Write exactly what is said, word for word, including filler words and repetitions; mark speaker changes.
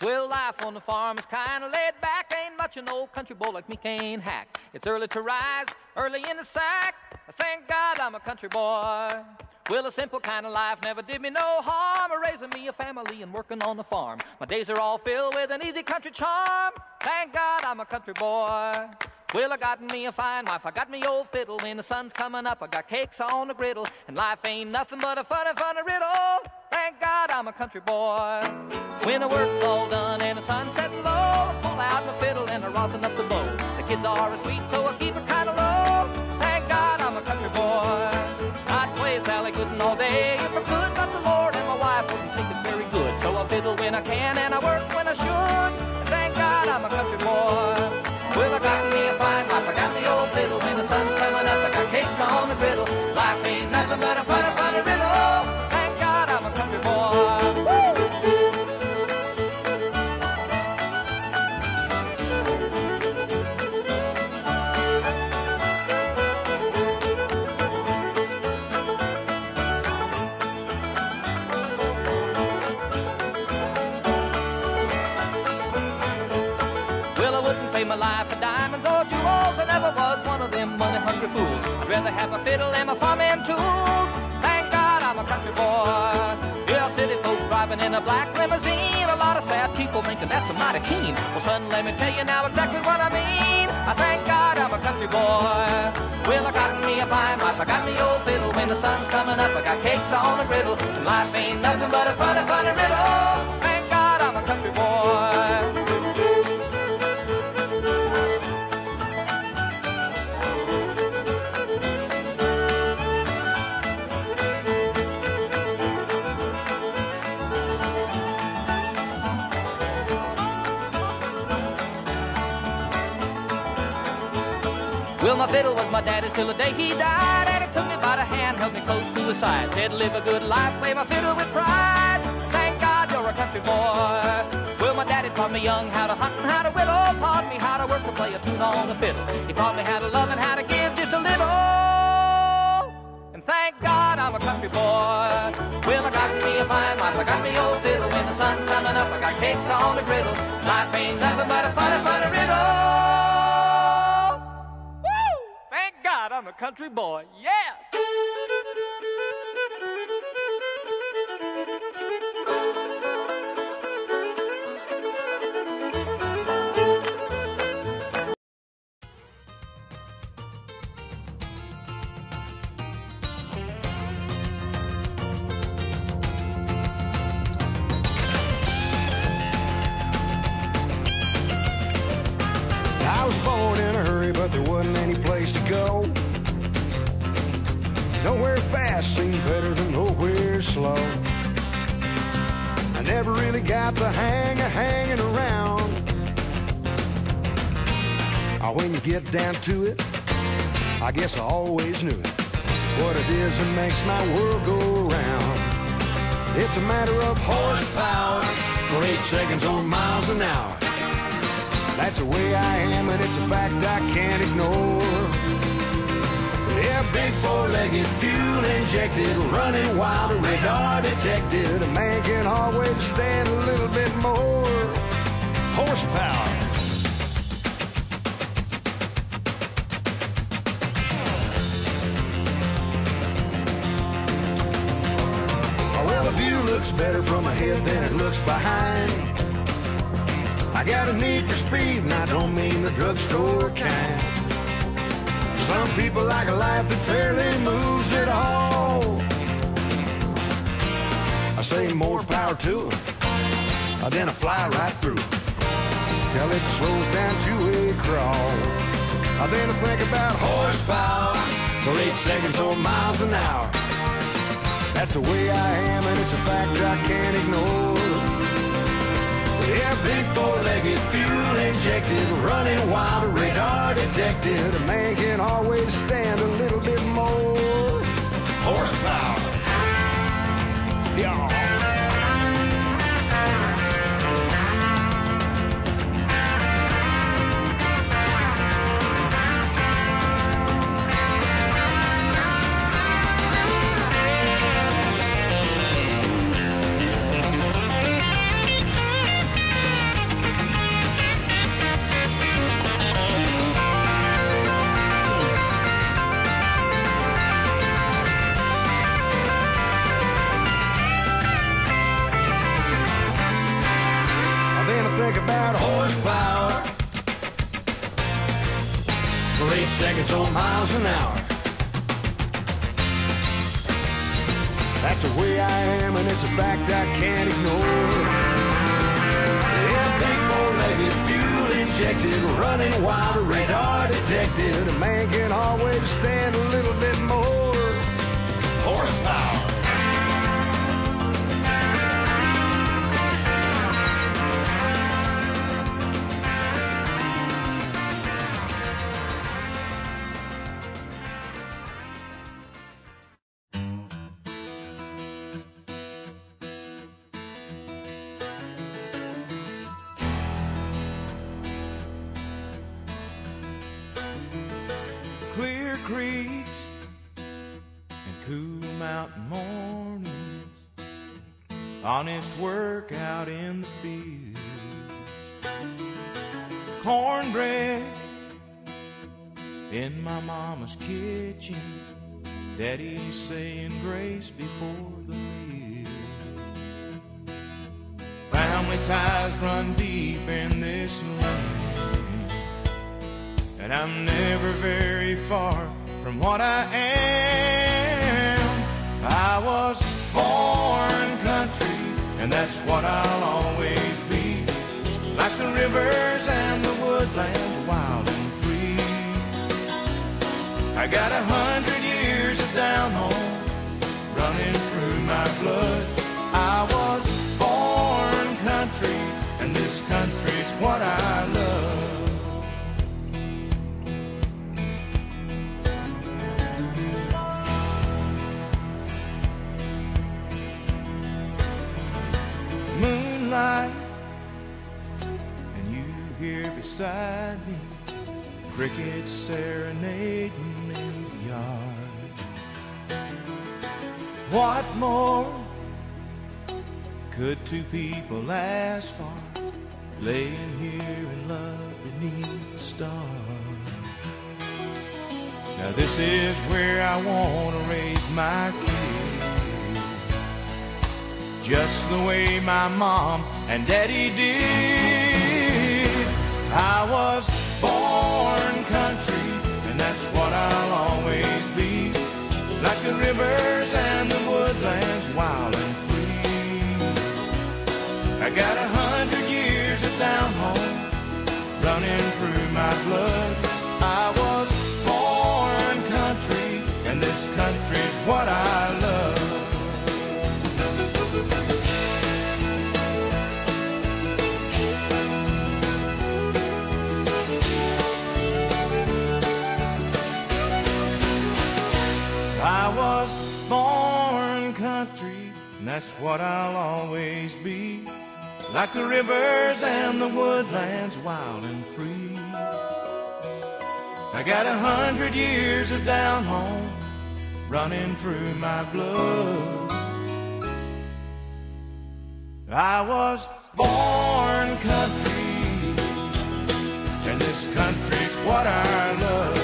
Speaker 1: Well, life on the farm is kinda laid back. Ain't much an old country boy like me can hack. It's early to rise, early in the sack. Thank God I'm a country boy. Well, a simple kind of life never did me no harm. Raising me a family and working on the farm. My days are all filled with an easy country charm. Thank God I'm a country boy. Well, I got me a fine wife, I got me old fiddle. When the sun's coming up, I got cakes on the griddle. And life ain't nothing but a funny, funny riddle. Thank God I'm a country boy. When the work's all done and the sun's setting low, I pull out my fiddle and I rosin up the bow. The kids are sweet, so I keep it kind of low. Thank God I'm a country boy. I'd play Sally Gooden all day if I could, but the Lord and my wife wouldn't think it very good. So I fiddle when I can and I work when I should. And thank God I'm a country boy. Well, I got me a fine wife, I got the old fiddle. When the sun's coming up, I got cakes on the griddle. Life ain't nothing but a funny, funny riddle. Thank God I'm a country boy. Woo! My life for diamonds or jewels, I never was one of them money-hungry fools. I'd rather have my fiddle and my farming tools. Thank God I'm a country boy. Yeah, city folk driving in a black limousine. A lot of sad people thinking that's a mighty keen. Well, son, let me tell you now exactly what I mean. I thank God I'm a country boy. Well, I got me a fine wife, I got me old fiddle. When the sun's coming up, I got cakes on the griddle. Life ain't nothing but a funny, funny riddle. Thank God I'm a country boy. Well, my fiddle was my daddy's till the day he died, and he took me by the hand, held me close to his side, said live a good life, play my fiddle with pride. Thank God you're a country boy. Well, my daddy taught me young how to hunt and how to whittle, taught me how to work and play a tune on the fiddle. He taught me how to love and how to give just a little. And thank God I'm a country boy. Well, I got me a fine wife, I got me old fiddle. When the sun's coming up, I got cakes on the griddle. Life ain't nothing but a funny, funny riddle. God, I'm a country boy, yes!
Speaker 2: I was born in a hurry, but there wasn't any place to go. Nowhere fast seemed better than nowhere slow. I never really got the hang of hanging around. Oh, when you get down to it, I guess I always knew it. What it is that makes my world go round. It's a matter of horsepower for eight seconds or miles an hour. That's the way I am, and it's a fact I can't ignore. Yeah, big four-legged, fuel-injected, running wild, radar detected. A man can always stand a little bit more horsepower. Well, the view looks better from ahead than it looks behind. I got a need for speed, and I don't mean the drugstore kind. Some people like a life that barely moves at all. I say more power to them, then I fly right through till it slows down to a crawl. Then I think about horsepower for eight seconds or miles an hour. That's the way I am, and it's a fact I can't ignore. Yeah, big four-legged, fuel-injected, running wild, radar detected. A man can always stand a little bit more horsepower. Yeah. think about horsepower for eight seconds or miles an hour. That's the way I am, and it's a fact I can't ignore. Yeah, big four-legged, fuel-injected, running while the radar detected. A man can always stand a little bit more horsepower.
Speaker 3: Clear creeks and cool mountain mornings, honest work out in the field, cornbread in my mama's kitchen, daddy saying grace before the meal. Family ties run deep in this land, and I'm never very far from what I am. I was born country, and that's what I'll always be. Like the rivers and the woodlands, wild and free. I got a hundred years of down home running through my blood. I was born country, and this country's what I love. Moonlight, and you here beside me, crickets serenading in the yard. What more could two people ask for, laying here in love beneath the stars? Now this is where I want to raise my kids, just the way my mom and daddy did. I was born country, and that's what I'll always be. Like the rivers and the woodlands, wild and free. I got a hundred years of down home running through my blood. I was born country, and this country's what I love. I was born country, and that's what I'll always be. Like the rivers and the woodlands, wild and free. I got a hundred years of down home running through my blood. I was born country, and this country's what I love.